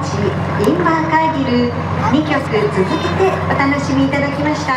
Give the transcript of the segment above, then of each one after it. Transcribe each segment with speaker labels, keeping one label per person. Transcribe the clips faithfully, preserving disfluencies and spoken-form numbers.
Speaker 1: ちインバーカーギルにきょく続けてお楽しみいただきました。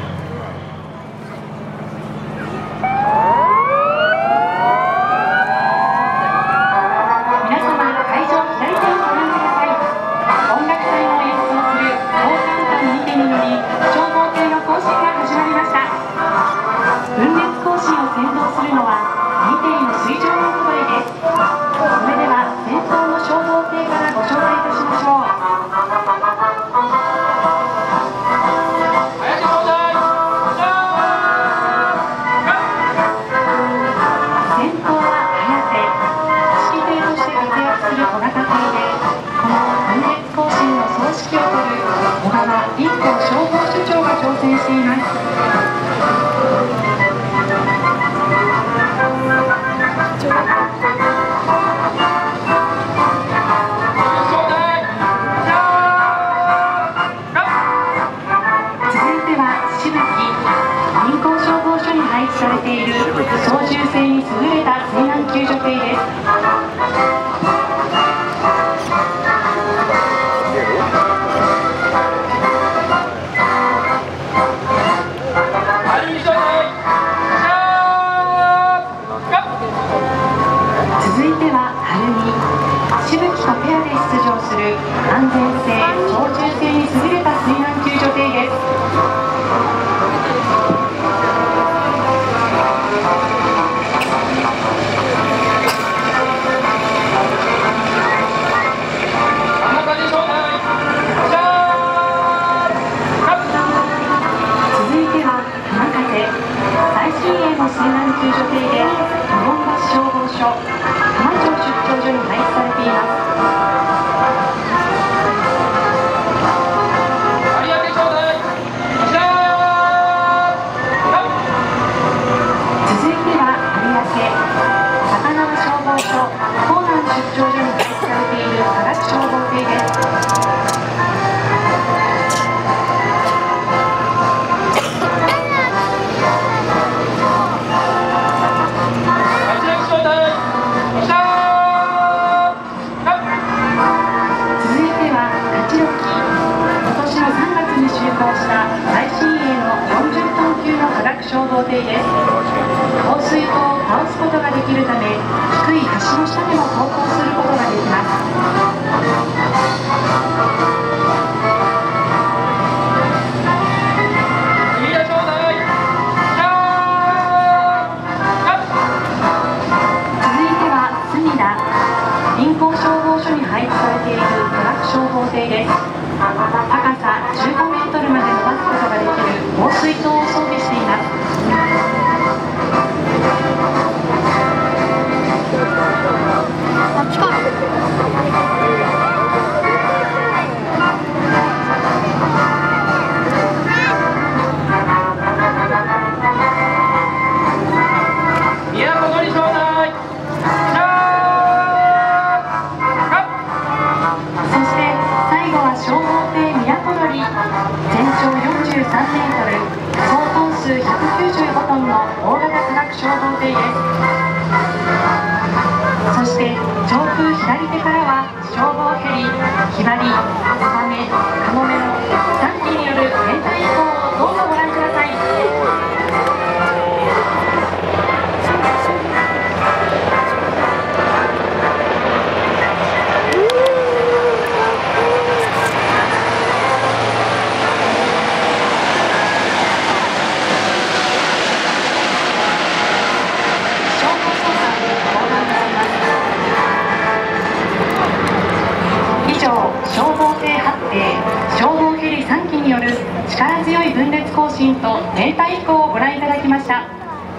Speaker 2: 力強い分裂行進と連帯飛行をご覧いただきました。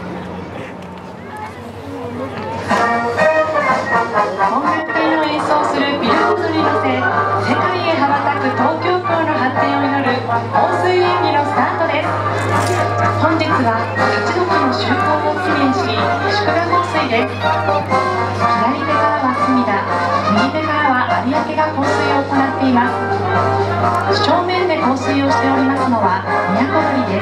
Speaker 2: 音楽隊の演奏するビルボードに乗せ、世界へ羽ばたく東京港の発展を祈る放水演技のスタートです。本日は勝どきの就航を記念し祝賀放水です。左手からは隅田、右手からは有明が放水を行っています。正面で放水をしておりますのは都鳥です。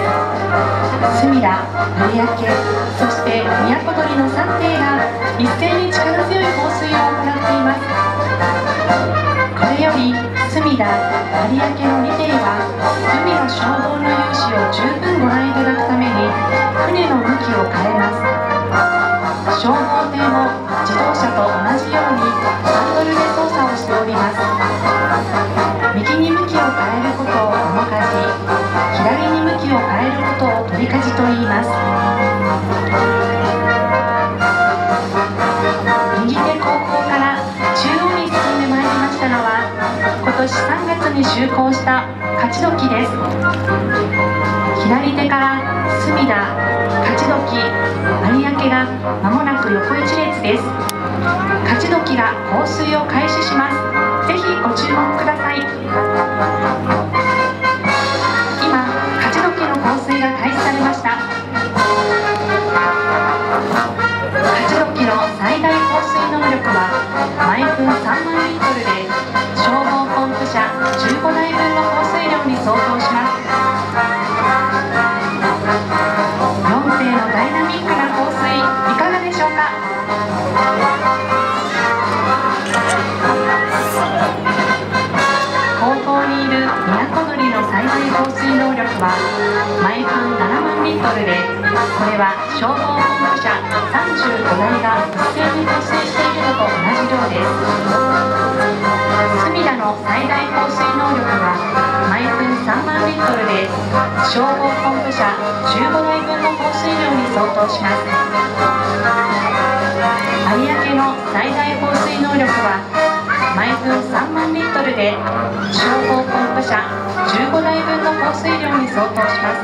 Speaker 2: 隅田、有明、そして都鳥のさんていが一斉に力強い放水を行っています。これれより隅田、有明のに艇は海の消防の勇姿を十分ご覧いただくために船の向きを変えます。消防艇も自動車と同じようにハンドルで操作をしております。右に向きを変えることを面舵、左に向きを変えることを取り舵と言います。右手後方から中央に進んでまいりましたのは、今年さんがつに就航した勝どきです。左手から隅田、勝どき、有明がまもなく横一列です。勝どきが放水を開始します。ぜひご注目ください。今、勝どきの放水が開始されました。勝どきの最大放水能力は毎分さんまんリットルで、消防ポンプ車じゅうごだいぶんの放水量に相当します。よん艇のダイナミックな放水、いかがでしょうか。後方にいる都鳥の最大放水能力は毎分ななまんリットルで、これは消防ポンプ車さんじゅうごだいが一斉に放水しているのと同じ量です。隅田の最大放水能力は毎分さんまんリットルで、消防ポンプ車じゅうごだいぶんの放水量に相当します。有明の最大放水能力は毎分さんまんリットルで、消防ポンプ車じゅうごだいぶんの放水量に相当します。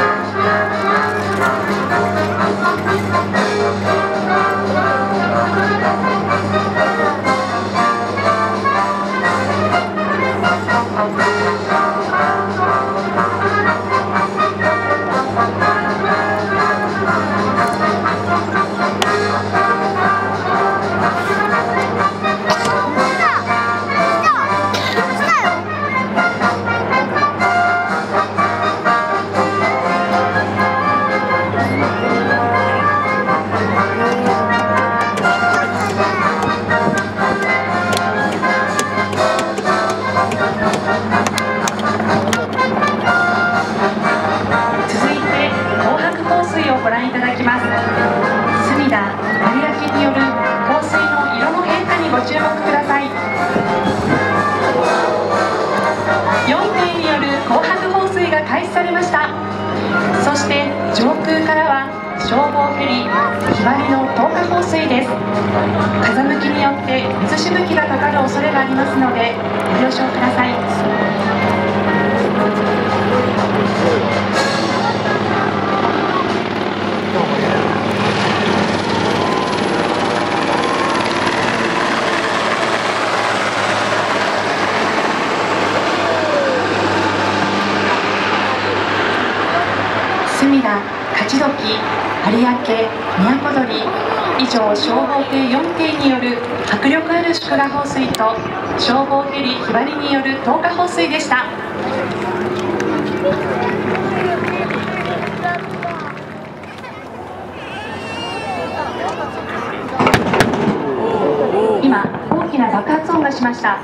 Speaker 2: そして上空からは消防ヘリひばりの投下放水です。風向きによって水しぶきがかかる恐れがありますのでご了承ください。隅田、勝どき、有明、都鳥、以上消防艇よん艇による迫力ある祝賀放水と消防ヘリひばりによる投下放水でした。今、大きな爆発音がしました。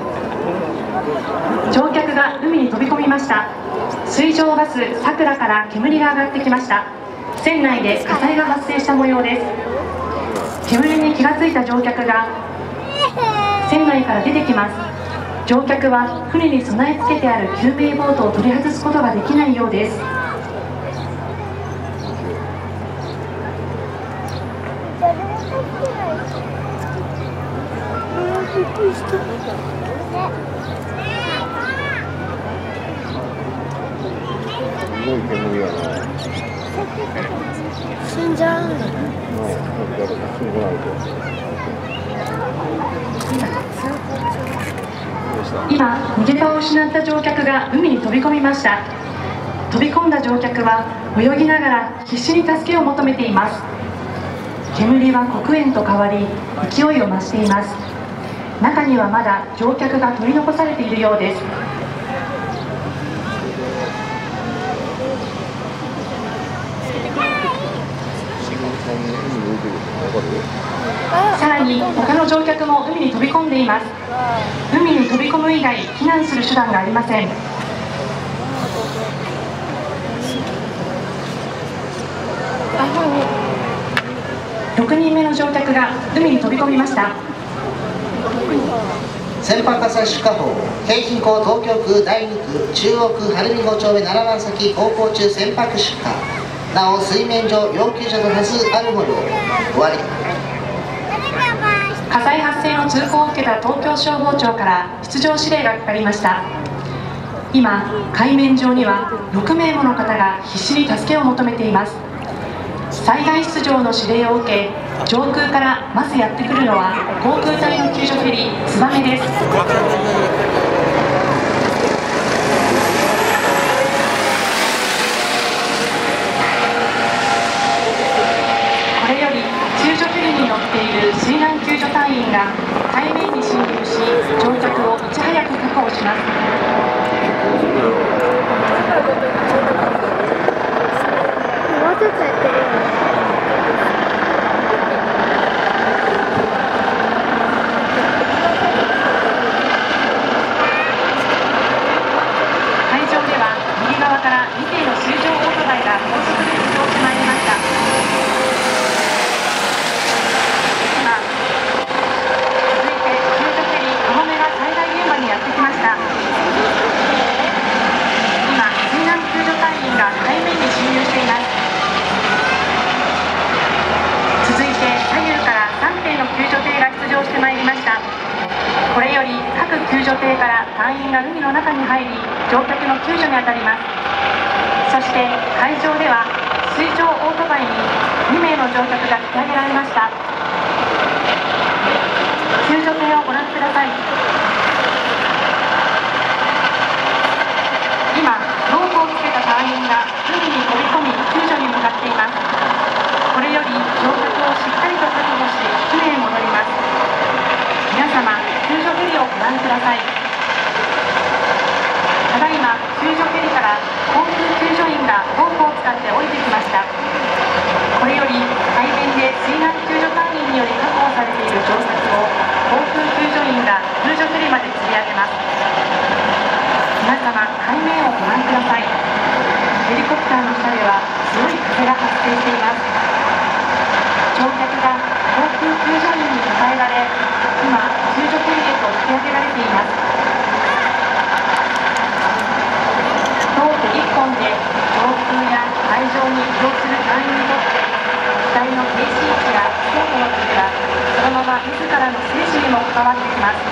Speaker 2: 乗客が海に飛び込みました。水上バスさくらから煙が上がってきました。船内で火災が発生した模様です。煙に気がついた乗客が船内から出てきます。乗客は船に備え付けてある救命ボートを取り外すことができないようです。
Speaker 3: すごい煙やな。
Speaker 4: 死んじゃうの。
Speaker 2: 今、逃げ場を失った乗客が海に飛び込みました。飛び込んだ乗客は泳ぎながら必死に助けを求めています。煙は黒煙と変わり勢いを増しています。中にはまだ乗客が取り残されているようです。さらに他の乗客も海に飛び込んでいます。 海に飛び込む以外避難する手段がありません。ろくにんめの乗客が海に飛び込みました。
Speaker 4: 船舶火災出火法、京浜港東京区第二区中央区晴海ご丁目ななばん先航行中船舶出火、なお水面上要救者と多数ある模様。終わり。
Speaker 2: 火災発生の通報を受けた東京消防庁から出動指令がかかりました。今、海面上にはろくめいもの方が必死に助けを求めています。災害出動の指令を受け、上空からまずやってくるのは航空隊の救助フェリーつばめです。これより救助フェリーに乗っている水難救助隊員が海面に進入し、乗客をいち早く確保します。
Speaker 5: もうちょっとやってるよね。
Speaker 2: 海上では右側からにていの水上オートバイが高速で移動してまいりました。今、続いて救助フェリーかもめが災害現場にやってきました。今、水難救助隊員が海面に進入しています。続いて左右からさんていの救助艇が出場してまいりました。これより各救助艇から隊員が海の中に入り、乗客の救助に当たります。そして海上では水上オートバイににめいの乗客が引き上げられました。救助艇をご覧ください。今、ロープをつけた隊員が海に飛び込み救助に向かっています。これより乗客をしっかりと確保し、船へ戻ります。皆様、救助フェリーをご覧ください。ただいま救助フェリーから航空救助員がロープを使って降りてきました。これより海面で水難救助隊員により確保されている乗客を航空救助員が救助フェリーまで吊り上げます。皆様、海面をご覧ください。ヘリコプターの下では強い風が発生しています。乗客が航空救助員に抱えられ、今、救助フェリーへと引き上げられています。ロープいっぽんで上空や海上に移動する隊員にとって機体の停止位置や操作の時はそのまま自らの生死にも関わってきます。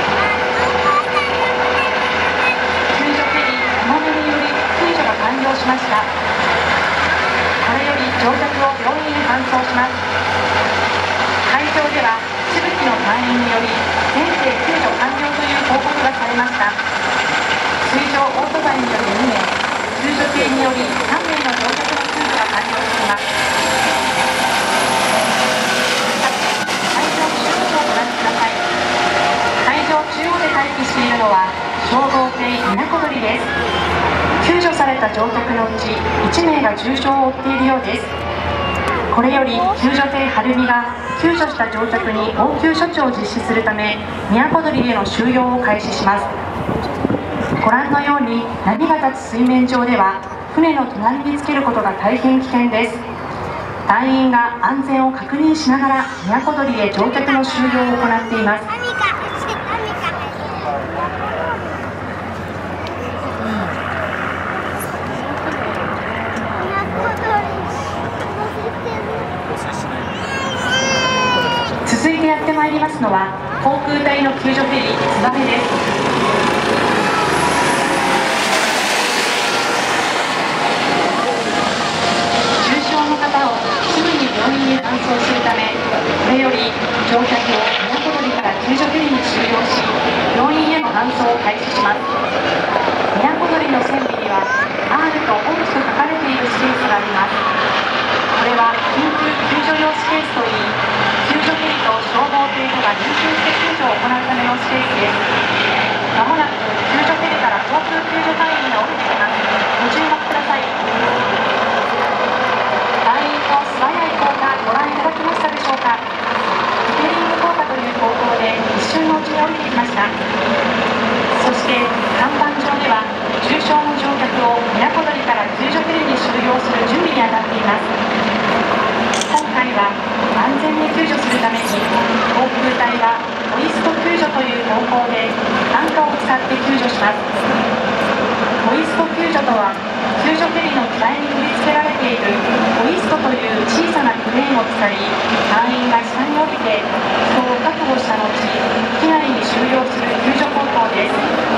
Speaker 2: 救助フェリーかもめにより救助が完了しました。これより乗客を病院に搬送します。海上ではしぶきの隊員により全艇救助完了という報告がされました。水上オートバイによりにめい、救助艇によりさんめいの乗客の救助が完了しています。海上中央をご覧ください。海上中央で待機しているのは消防艇みなこどりです。救助された乗客のうちいちめいが重傷を負っているようです。これより救助艇はるみが救助した乗客に応急処置を実施するため都鳥への収容を開始します。ご覧のように波が立つ水面上では船の隣につけることが大変危険です。隊員が安全を確認しながら都鳥へ乗客の収容を行っています。続いてやってまいりますのは航空隊の救助フェリーつばめです。重傷の方をすぐに病院に搬送するため、これより乗客を都鳥から救助フェリーに収容し、病院への搬送を開始します。都鳥の船尾には アール と大きく書かれているスペースがあります。これは緊急救助用スペースといい、救助フェリーと消防艇とが連携して救助を行うためのスペースです。まもなく救助フェリーから航空救助隊員が降りてきます。ご注目ください。隊員の素早い降下ご覧いただきましたでしょうか。リペリング降下という方法で一瞬のうちに降りてきました。 を宮古鳥から救助ヘリに収容する準備に当たっています。今回は安全に救助するために航空隊がホイスト救助という方法で担架を使って救助します。ホイスト救助とは、救助ヘリの機体に取り付けられているホイストという小さなクレーンを使い、隊員が下に降りて人を確保した後、機内に収容する救助方法です。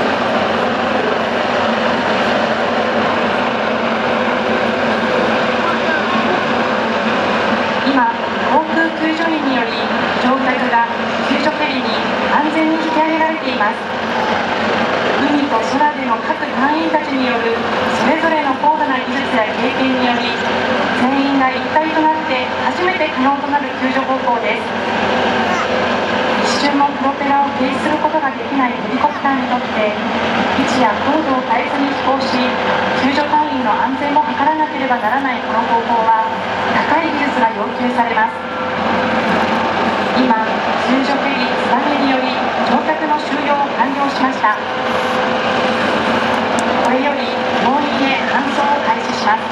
Speaker 2: 今、航空救助員により乗客が救助ヘリに安全に引き上げられています。海と空での各隊員たちによるそれぞれの高度な技術や経験により、全員が一体となって初めて可能となる救助方法です。一瞬もプロペラを停止することができないヘリコプターにとって、位置や高度を変えずに飛行し、救助隊員の安全も図らなければならないこの方法は、高い技術が要求されます。今、救助ヘリつなげにより乗客の収容を完了しました。これより病院へ搬送を開始します。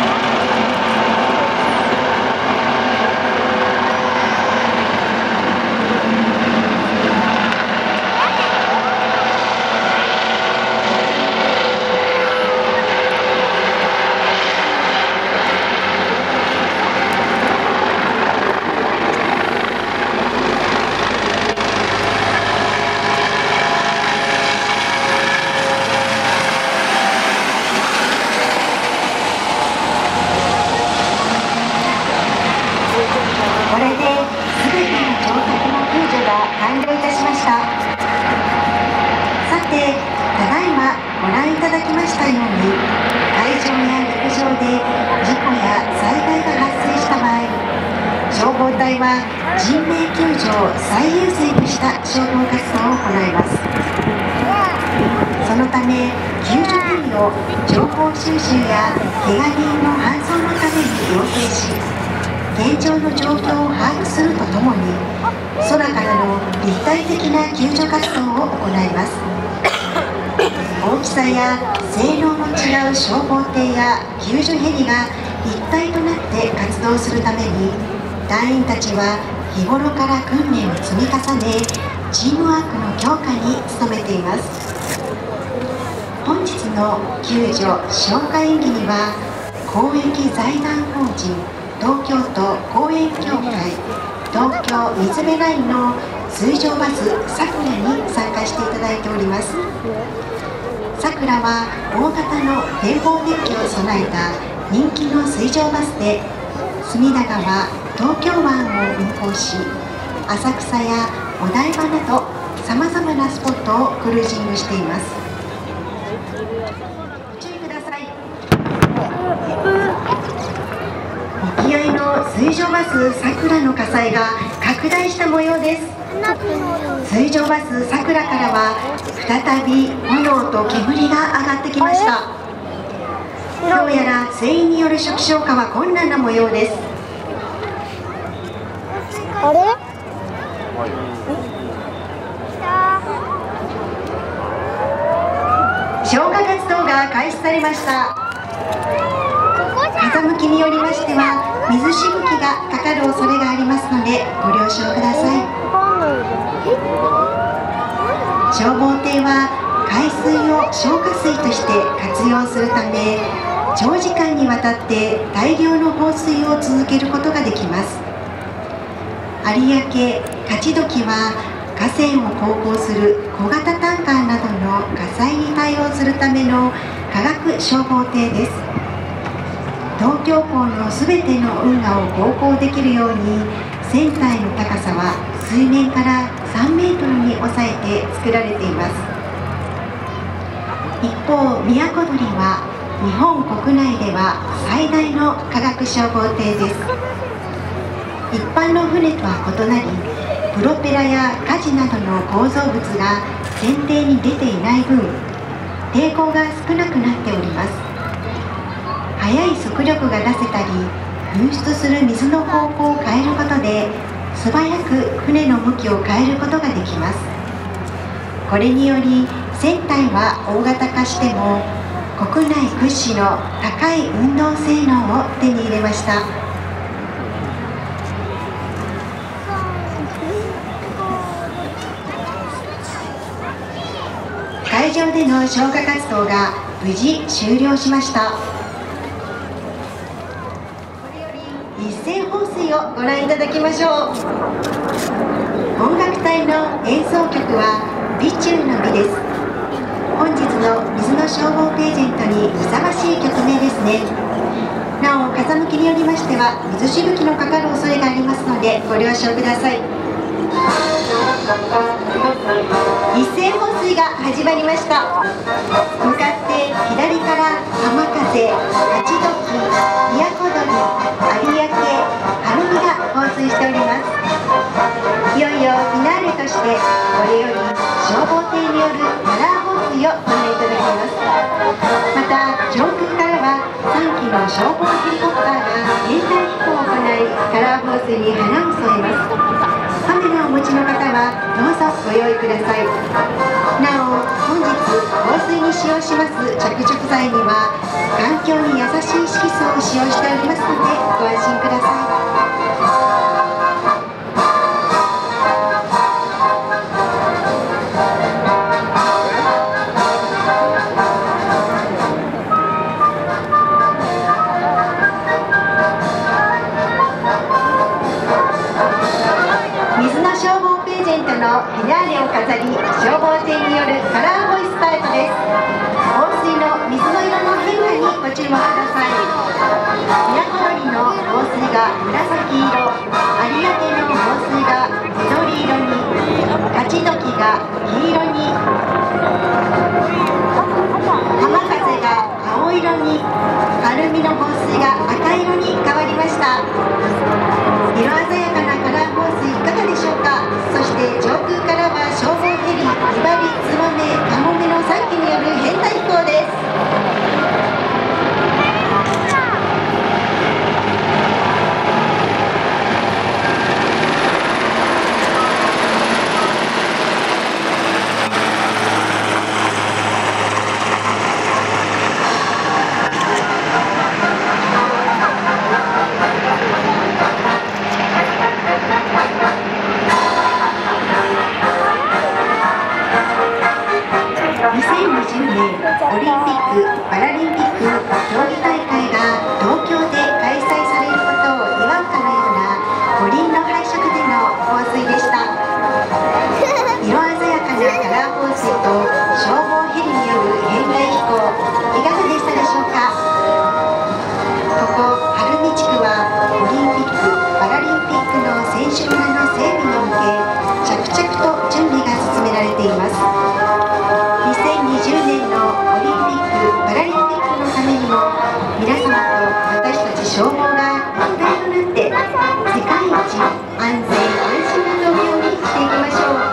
Speaker 1: これで全ての乗客の救助が完了いたしました。さて、ただいまご覧いただきましたように、海上や陸上で事故や災害が発生した場合、消防隊は人命救助を最優先にした消防活動を行います。そのため、救助ヘリを情報収集や怪我人の搬送のために要請し、現状の状況を把握するとともに、空からの立体的な救助活動を行います。大きさや性能の違う消防艇や救助ヘリが一体となって活動するために、隊員たちは日頃から訓練を積み重ね、チームワークの強化に努めています。本日の救助紹介演技には、公益財団法人東京都公園協会東京水辺ラインの水上バスさくらに参加していただいております。さくらは大型の展望デッキを備えた人気の水上バスで、隅田川、東京湾を運航し、浅草やお台場などさまざまなスポットをクルージングしています。ご注意ください。沖合の水上バスさくらの火災が拡大した模様です。水上バスさくらからは再び炎と煙が上がってきました。どうやら船員による初期消火は困難な模様です。
Speaker 5: あれ？
Speaker 1: 消火活動が開始されました。風向きによりましては水しぶきがかかる恐れがありますのでご了承ください。消防艇は海水を消火水として活用するため、長時間にわたって大量の放水を続けることができます。有明勝どきは河川を航行する小型タンカーなどの火災に対応するための化学消防艇です。東京港のすべての運河を航行できるように、船体の高さは水面からさんメートルに抑えて作られています。一方、宮古鳥は日本国内では最大の化学消防艇です。一般の船とは異なり、プロペラや舵などの構造物が船底に出ていない分、抵抗が少なくなっております。速い速力が出せたり、噴出する水の方向を変えることで素早く船の向きを変えることができます。これにより船体は大型化しても、 国内屈指の高い運動性能を手に入れました。会場での消火活動が無事終了しました。これより一斉放水をご覧いただきましょう。音楽隊の演奏曲は備中の美です。本日の水の消防ページェントにふさわしい曲名ですね。なお風向きによりましては水しぶきのかかる恐れがありますのでご了承ください。一斉放水が始まりました。向かって左から浜風、勝どき、都鳥、有明、晴海が放水しております。いよいよフィナーレとしてこれより消防艇によるカラー放水をご覧いただきます。また上空からはさんきの消防ヘリコプターが編隊飛行を行いカラー放水に花を添えます。カメラをお持ちの方はどうぞご用意ください。なお本日放水に使用します着色剤には環境に優しい色素を使用しておりますのでご安心ください。のフィナーレを飾り消防艇によるカラーボイスタートです。放水の水の色の変化にご注目ください。都鳥の放水が紫色、有明の放水が緑色に、勝どきが黄色に、浜風が青色に、晴海の放水が赤色に変わりました。色鮮やかなカラー放水いかがでしょうか。そして上空からは消防ヘリ、ひばり、つばめ、かもめのさんきによる編隊飛行です。にせんにじゅうねんオリンピック・パラリンピック競技大会が東京で開催されることを祝うかのような五輪の配色での放水でした。色鮮やかなカラー放水と消防ヘリによる編隊飛行いかがでしたでしょうか。ここ晴海地区はオリンピック・パラリンピックの選手村の整備に向け着々と準備が進められています。にせんにじゅうねんのオリンピック・パラリンピックのためにも皆様と私たち消防が一体となって世界一安全安心な東京にしていきましょう。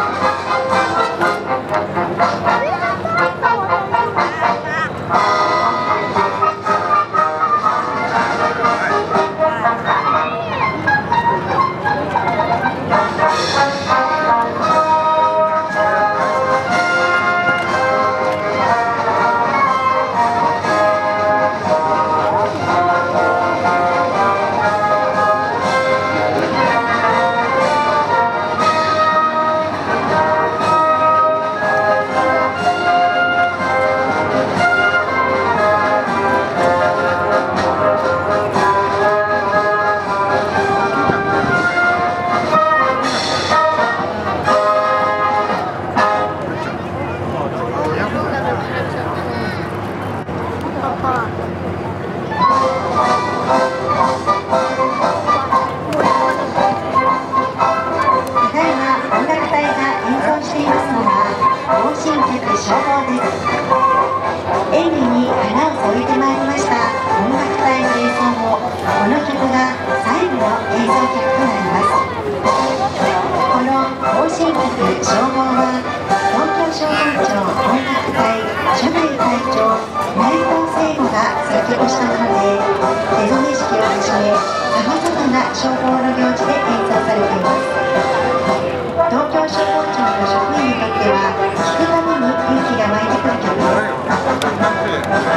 Speaker 1: 消防の行事で演奏されています。東京消防庁の職員にとっては聴くたびに勇気が湧いてくる曲です。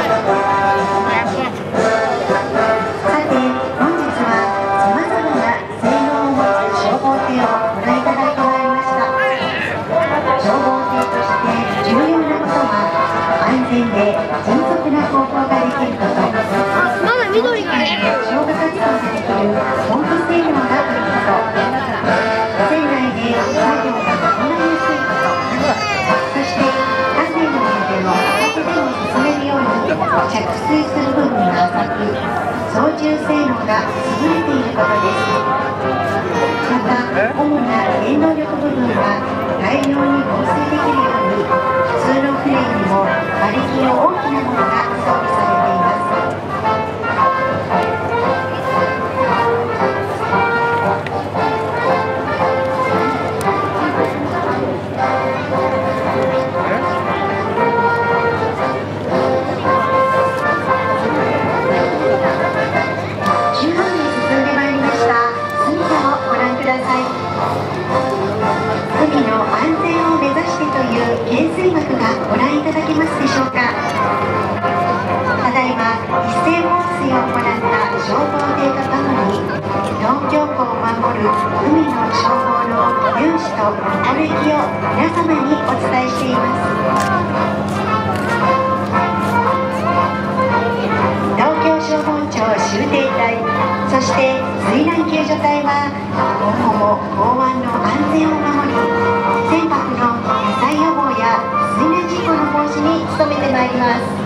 Speaker 1: 全で迅速な航行ができること、
Speaker 5: あ、まだ緑がある。
Speaker 1: 消火活動ができるポンプ性能があること、船内で作業が行いやすいこと、そして河川の上でも片手でも進めるように着水する部分が浅く、操縦性能が優れていることです。また、主な原動力部分は大量に防水できるように、普通の船にも馬力の大きなものが装備されています。十分に進んでまいりました。隅田をご覧ください。海の安全を目指してという懸垂幕がご覧いただけますでしょうか。ただいま一斉放水を行った消防艇とともに、東京港を守る海の消防の勇姿と心意気を皆様にお伝えしています。東京消防庁終艇隊、そして水難救助隊は今後も港湾の安全を守り、船舶の火災予防や水難事故の防止に努めてまいります。